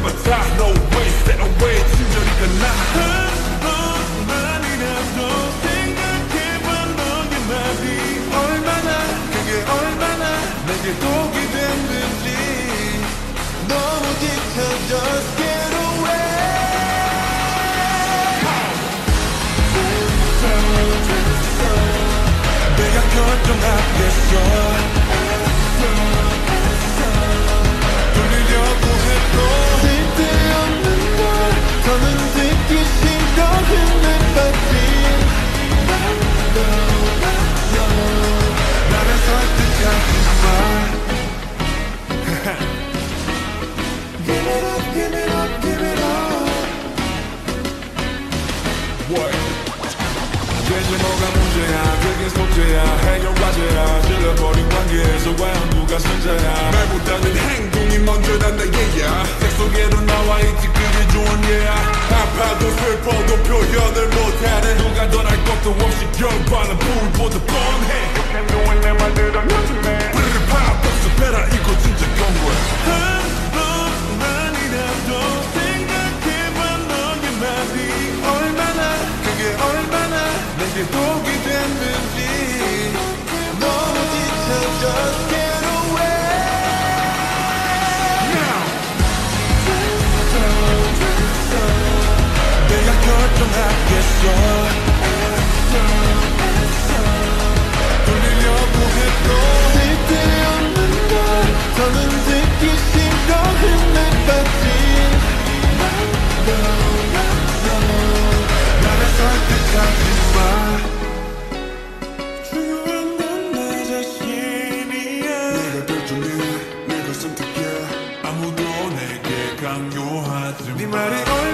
해봤자 no way stay away 친절히 끝나 한 번만이라도 생각해봐 너의 말이 얼마나 그게 얼마나 내게 독이 됐는지 너무 지쳐 just get away 내가 결정하겠어 돌리려고 해도 쓸데없는 걸 더는 듣기 싫어 흔들받지 나를 설득하지 마 Give it up, give it up, give it up What? 대체 뭐가 문제야 그게 속죄야 해결과제야 질러버린 관계에서 과연 누가 승자야 말보다는 행동이 먼저란 나얘야 색 속에도 나와있지 그게 좋은 예야 아파도 슬퍼도 표현을 못하는 누가 더 날 것도 없이 결과는 불보다 뻔해 행동은 내 말대로 요즘에 뿌리를 파 복습해라 이거 진짜 경고야 한 번만이라도 생각해봐 너의 말이 얼마나 그게 얼마나 내게 독이 됐는지 너무 지쳐 just get away now 내가 결정하겠어 돌리려고 해도 쓸데없는 걸 더는 듣기 싫어 흔들받지 나를 설득하지 마 중요한 건 내 자신이야 내가 결정해 내가 선택해 아무도 내게 강요하지 마 네 말이